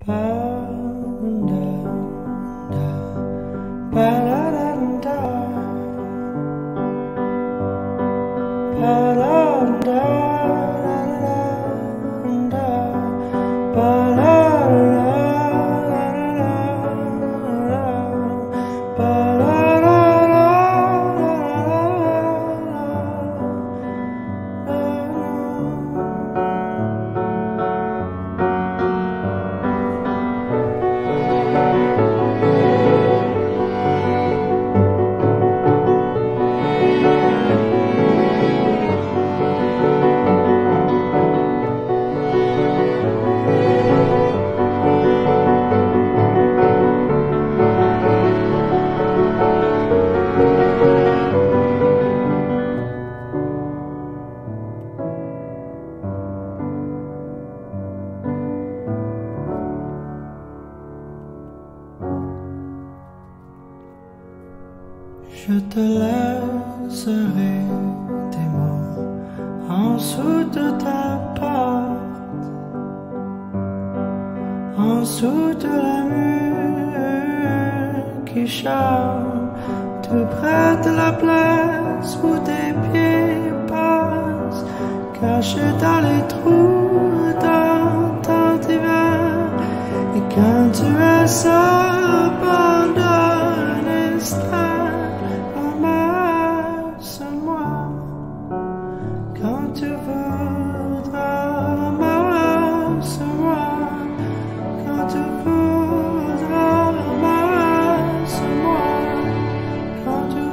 Je te laisserai des mots en dessous de ta porte, en dessous de la mur qui chante, tout près de la place où tes pieds passent, cachés dans les trous dans ton divan. Et quand tu es seul pendant un instant, tu voudras, embrasse-moi. Quand tu voudras, embrasse-moi. Quand tu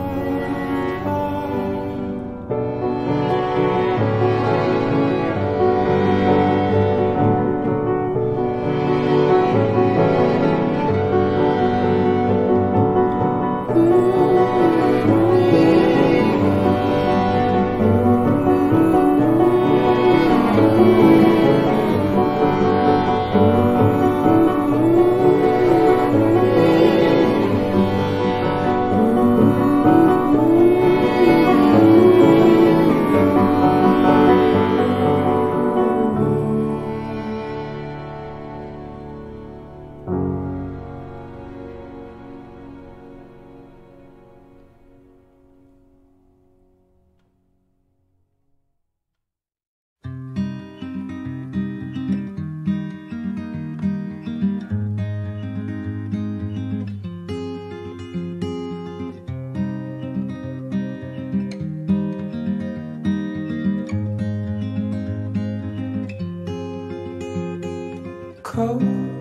cold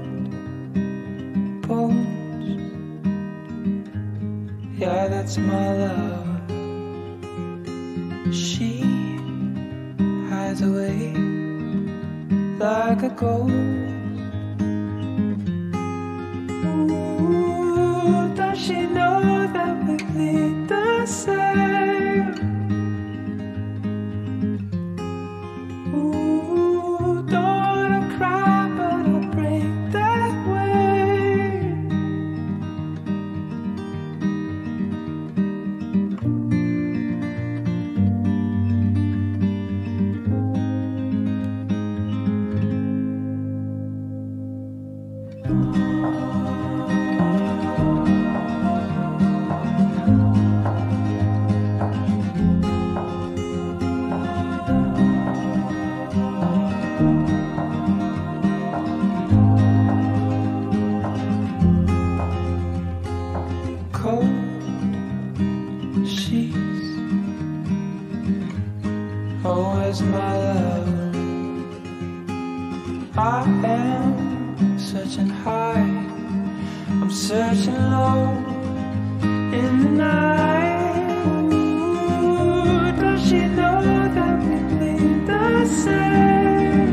bones, yeah, that's my love. She hides away like a ghost. Ooh, does she know that we bleed the same? Ooh, don't wanna cry, but I'll break that way. Cold sheets, always my love. I am searching high, I'm searching low in the night. Ooh, does she know that we bleed the same?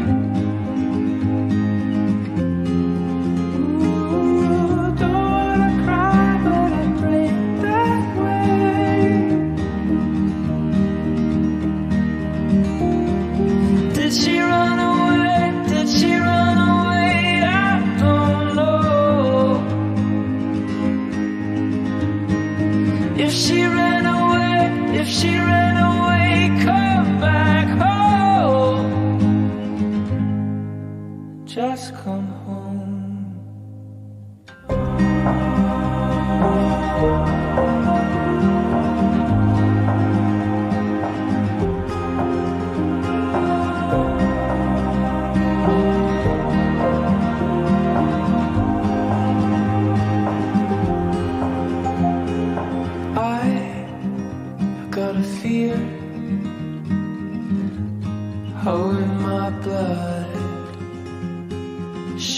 Ooh, don't wanna cry, but I break that way. Did she run away? Did she run away? I don't know. If she ran away, if she ran away, come back home.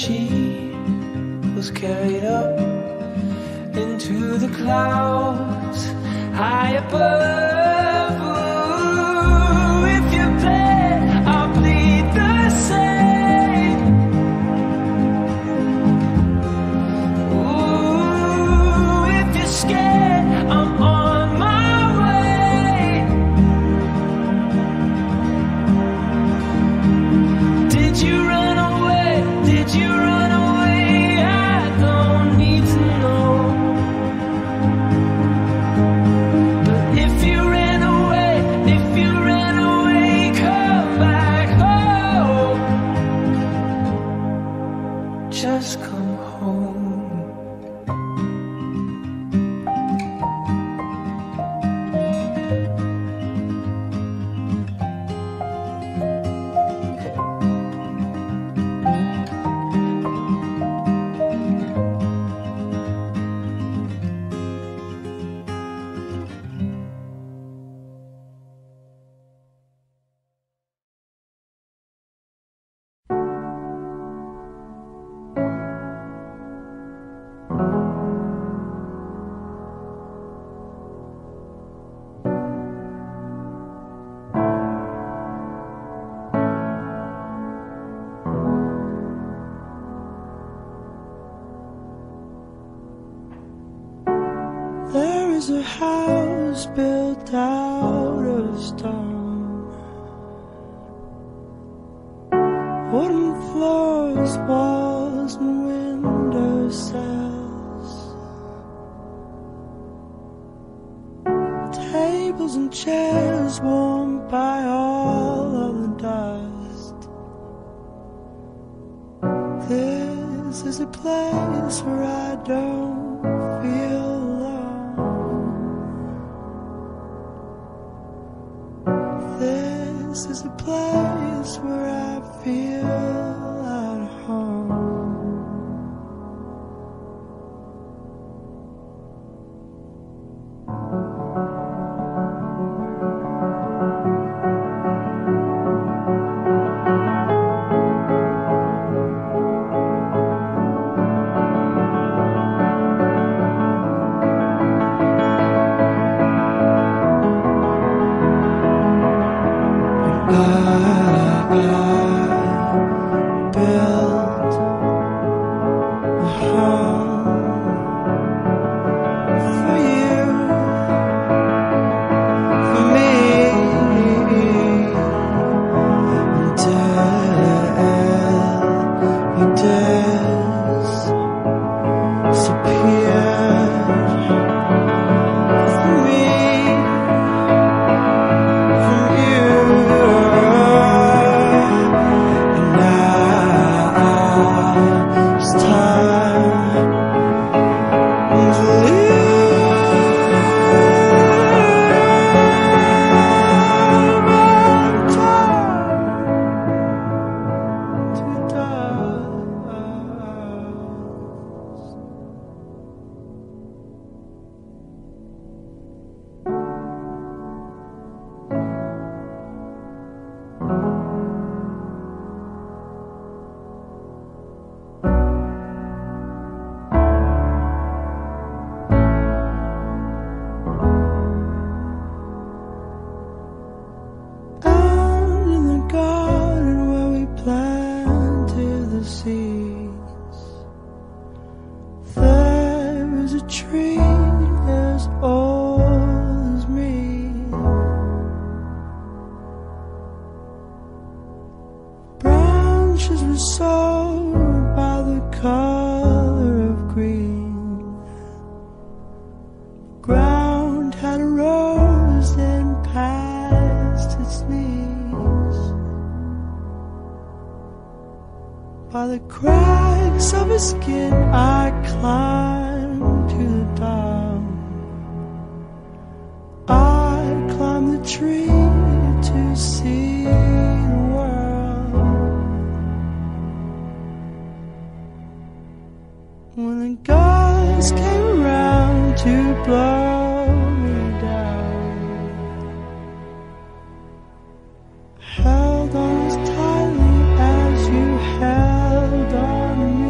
she was carried up into the clouds high above. Ooh, if you bled, I'll bleed the same. Ooh, if you're scared, I'm on my way. Did you run away? Did you run away? I don't need to know. But if you ran away, come back home. Just come home. There is a house built out of stone, wooden floors, walls, and window sills, tables and chairs warmed by all of the dust. This is a place where I don't feel this is a place where I feel at home. Built a home for you, for me, until you disappeared from me, from you. It's time to leave, time to there is a tree as old as me, branches were sold by the color of green, ground had a rose then past its knees. By the cracks of his skin I climbed to the top. I climbed the tree to see the world. When the gods came around to blow me down, held on as tightly as you held on me.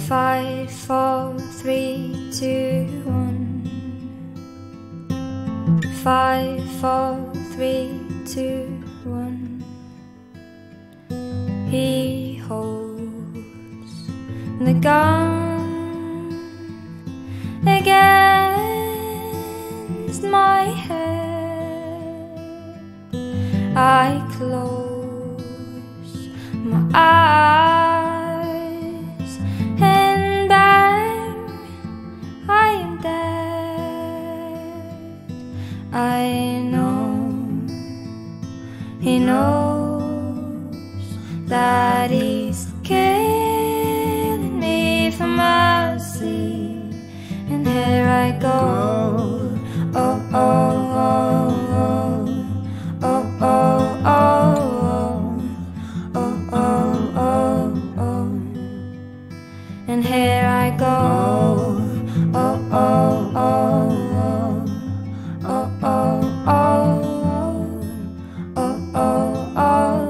5, 4, 3, 2, 1. 5, 4, 3, 2, 1. He holds the gun against my head. I close my eyes and bang, I am dead. I know he knows that he's killing me for mercy. And here I go, oh, oh, oh, oh, oh, oh, oh, oh, oh, oh, oh. And here I go, oh, oh, oh, oh, oh, oh, oh, oh, oh, oh.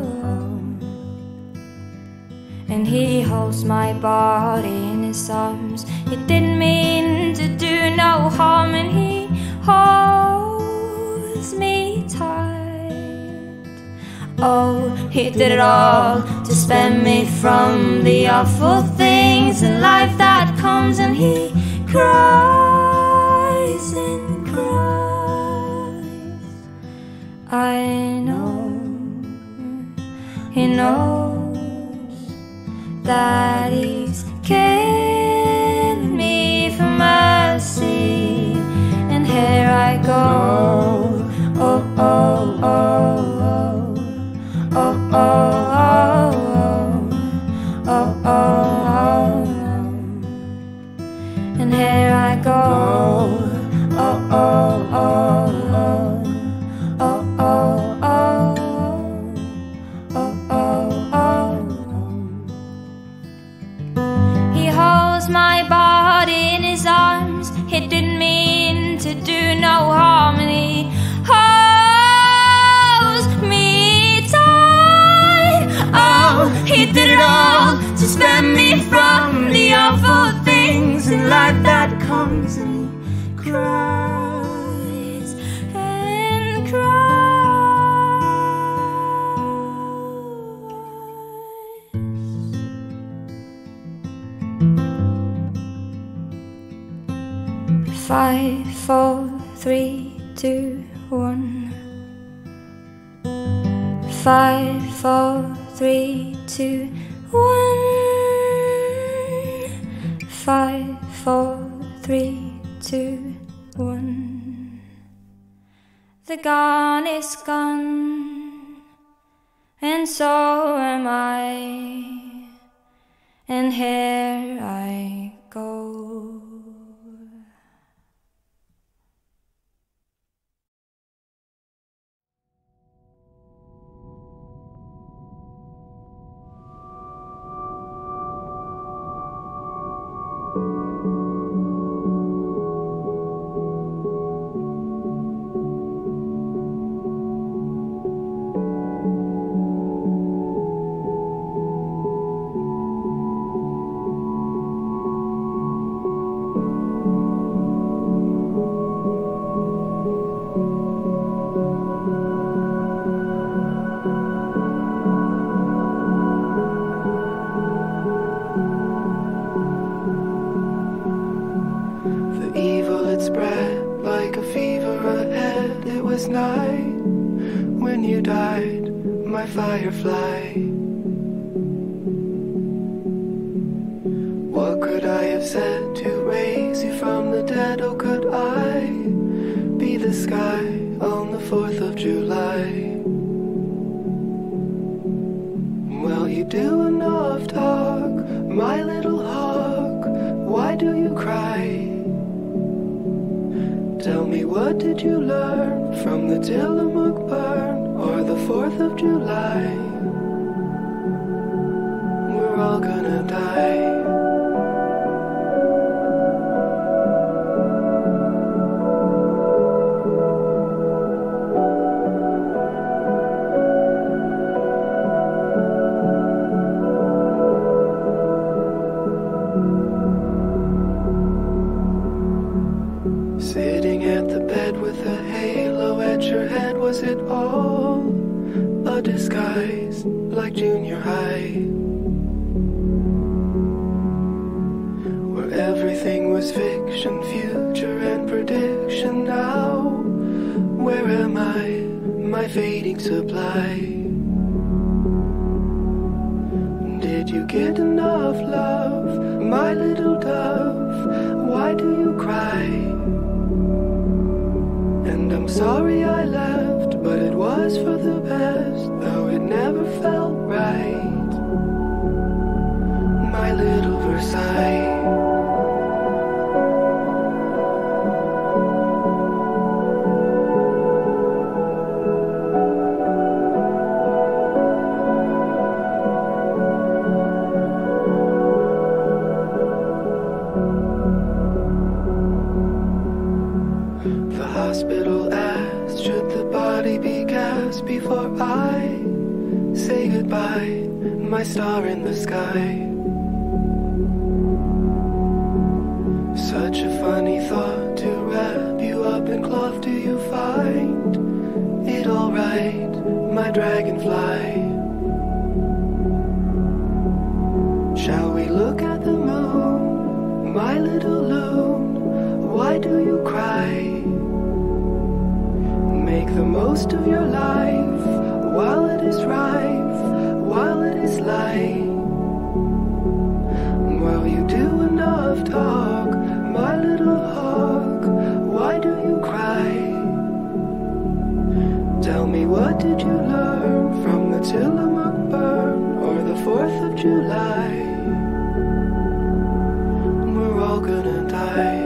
And he holds my body in his arms. He didn't mean to do no harm, and he holds me tight. Oh, he did it all to spare me from the awful things in life that comes. And he cries and cries. I know he knows that he's killing me for mercy. And here I go, oh, oh, oh, oh, oh, oh, oh, oh, oh, oh. And here I go, oh, oh, oh, oh, oh, oh, oh, oh, oh, oh. He holds my body in his arms. He didn't mean to do no harm, and he holds me tight. Oh, he did it all to spare me from the awful things in life that comes. And he cries and cries. 5, 4, 3, 2, 1. 5, 4, 3, 2, 1. 5, 4, 3, 2, 1. The gun is gone, and so am I, and here I go. Spread like a fever ahead. It was night when you died, my firefly. What could I have said to raise you from the dead? Oh, could I be the sky on the 4th of July? Well, you do enough talk, my little hawk. Why do you cry? Tell me, what did you learn from the Tillamook burn or the 4th of July? We're all gonna die. was fiction, future and prediction. Now, where am I? My fading supply. Did you get enough love, my little dove? Why do you cry? And I'm sorry I left, but it was for the best, though it never felt right. My little Versailles. Hospital asked, should the body be gassed before I say goodbye, my star in the sky? Such a funny thought to wrap you up in cloth. Do you find it alright, my dragonfly? Shall we look at the moon, my little loon? Why do you cry? Make the most of your life while it is rife, while it is light. While you do enough talk, my little hawk, why do you cry? Tell me, what did you learn from the Tillamook burn or the 4th of July? We're all gonna die.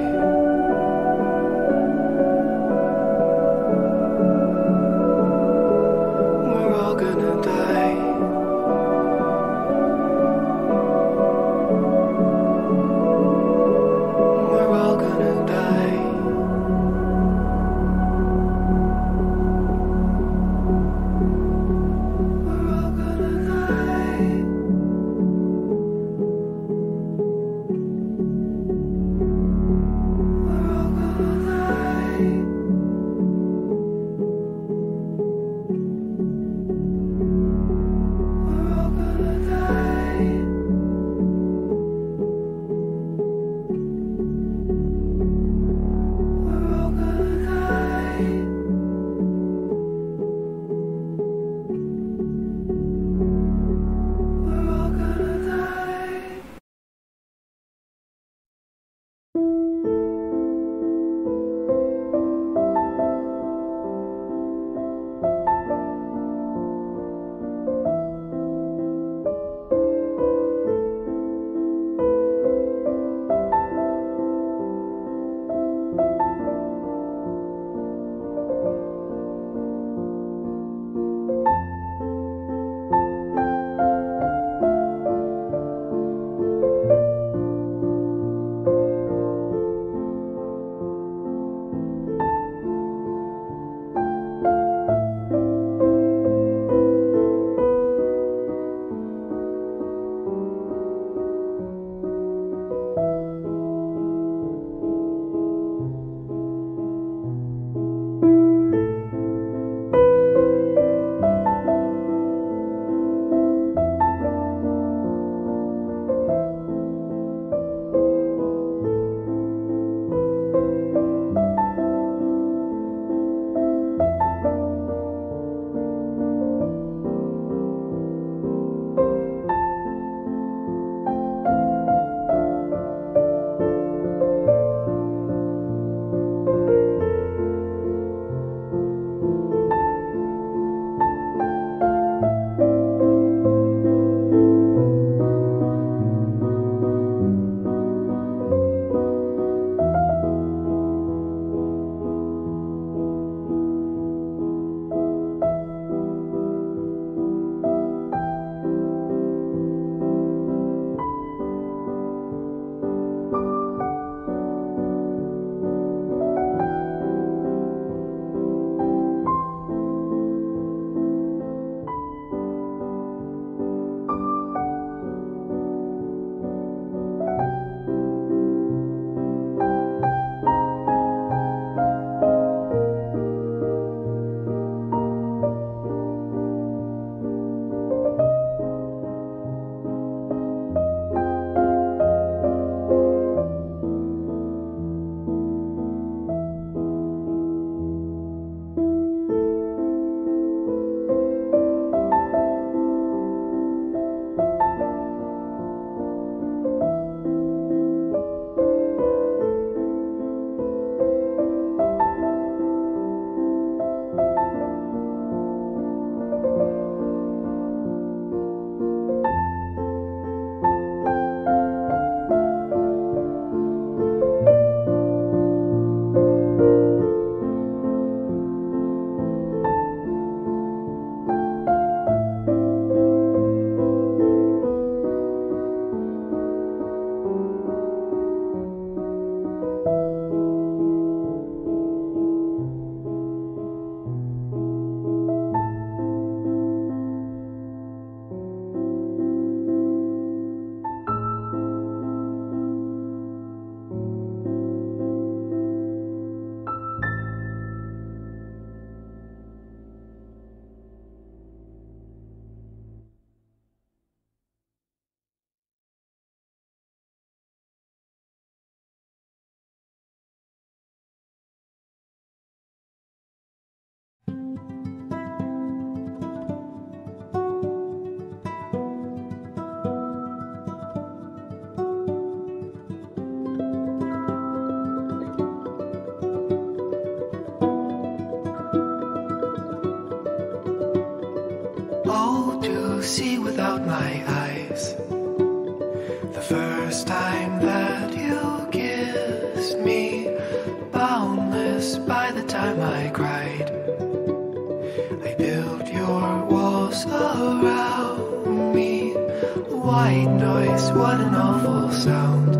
Oh, to see without my eyes, the first time that you kissed me, boundless by the time I cried. I built your walls around me, white noise, what an awful sound.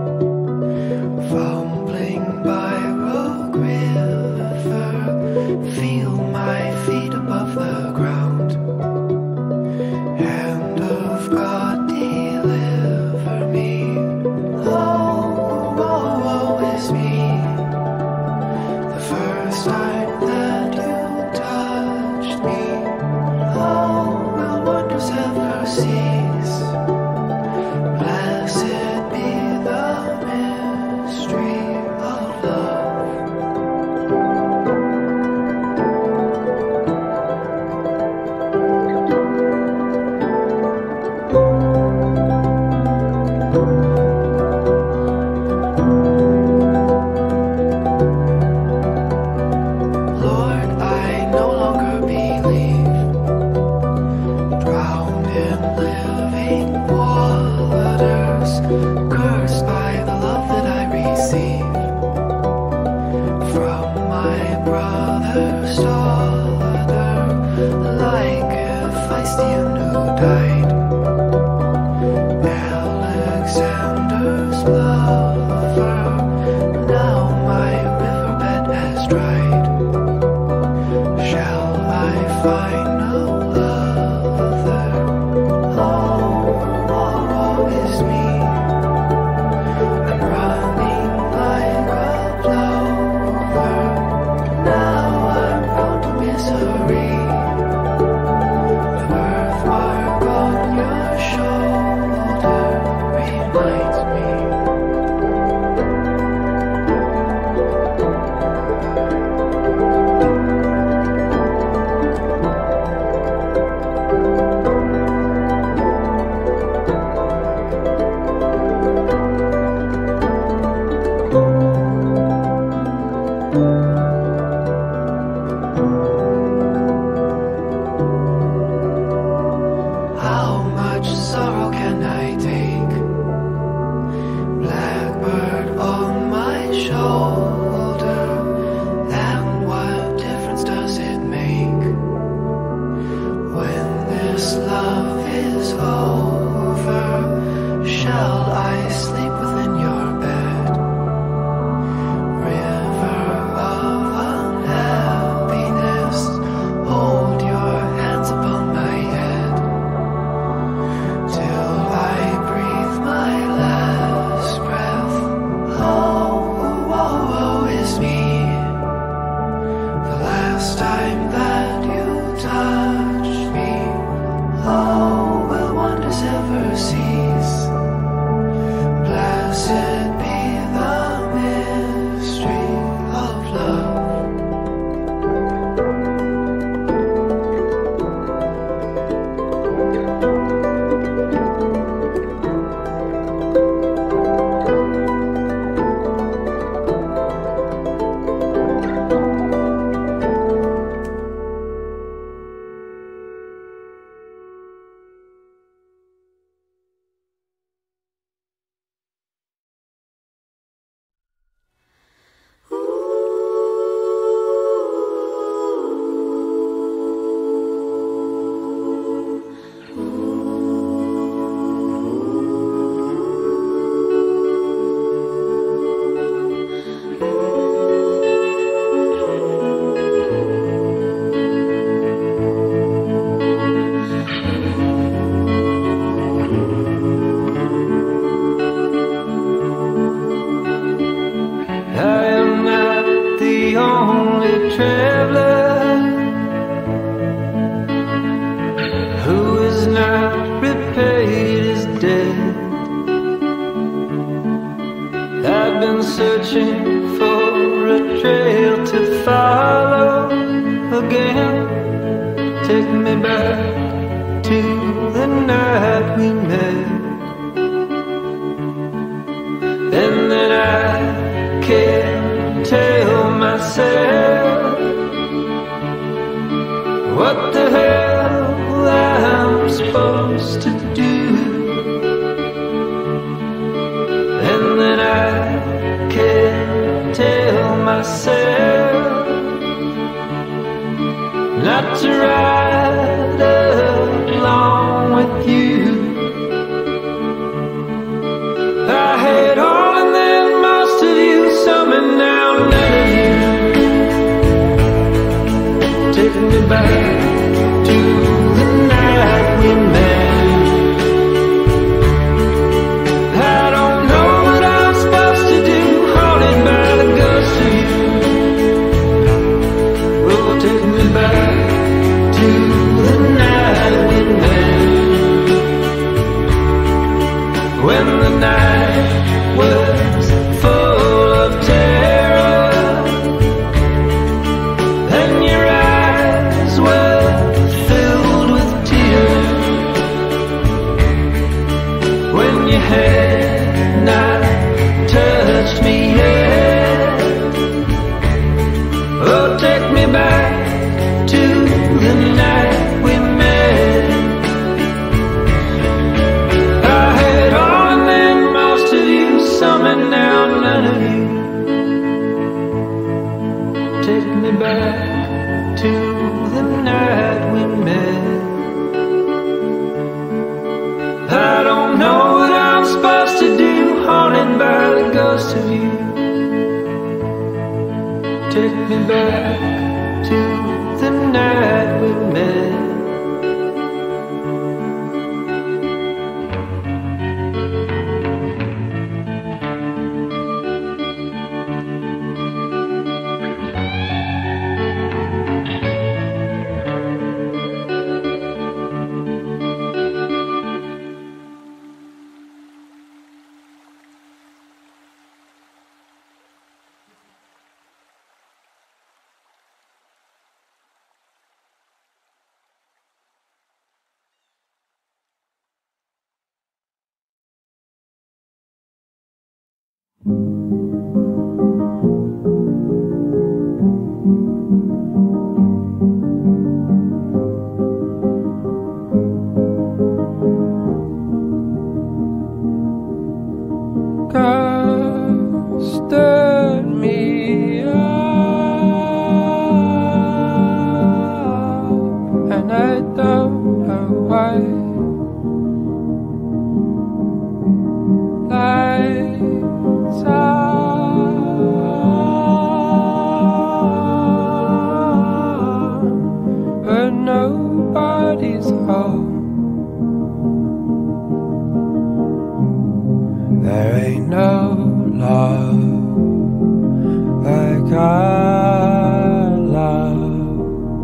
Fumbling by Rogue River, feel my feet above the ground. Hand of God, deliver me. Oh, woe is me. The first time that you touched me, oh, will wonders ever cease? Blessed be the mystery of love. Lord, I no longer believe, drowned in living waters, cursed by the love that I receive from my brother's daughter, like a Philistine who died. Alexander's lover, now my riverbed has dried. Shall I find no other? Oh, woe is me. I'm running like a plover, now I'm prone to misery. The birthmark on your shoulder reminds me. How much sorrow can I take? Blackbird on my shoulder, and what difference does it make? When this love is over, shall I sleep within your bed? River of unhappiness, hold your hands upon my head, till I breathe my last breath. Oh, woe is me. The last time that you touched me, oh, will wonders ever cease? Blessed be the mystery of love. Searching for a trail to follow again. night we met. And then I can't tell myself what the hell I'm supposed to do. And then I can't tell myself not to ride along with you. I had all and then most of you, some and now none of you. Take me back to the night we met. I don't know what I'm supposed to do, haunted by the ghost of you. Oh, take me back to the night we met. When the night was full of terror and your eyes were filled with tears. When you had not touched me yet. Oh, take me back to the night we met. I had all and then most of you, some and now none of you. Take me back to the night we met. I don't know what I'm supposed to do, haunted by the ghost of you. Take me back to the night we met. God stood me up, and I don't know why. Lights on, but nobody's home. There ain't no love like our love.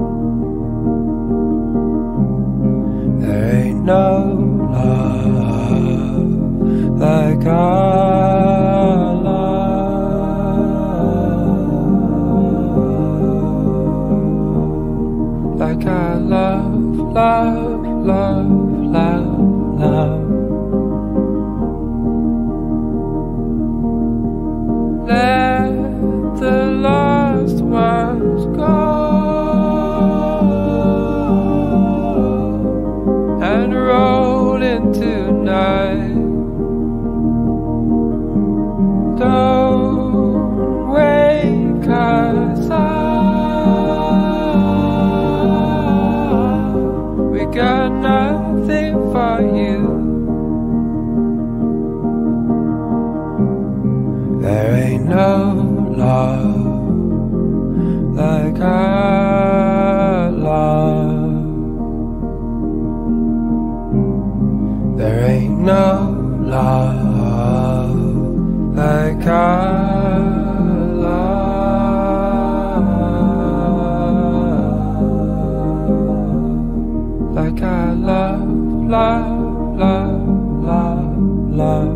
There ain't no love like our love. Like our love, love, love, love, love. Let the lost ones go and roll into night. Don't wake us up. We got nothing for you. There ain't no love like our love. There ain't no love like our love. Like our love, love, love, love, love.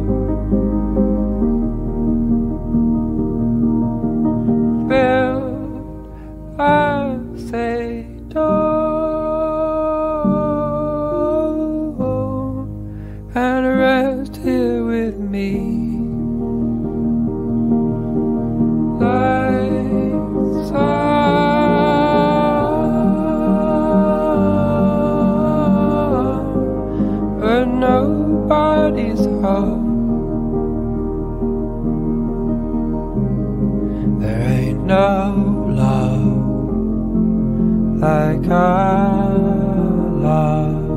Build us a door love. There ain't no love like our love.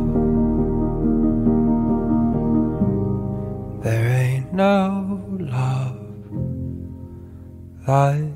There ain't no love like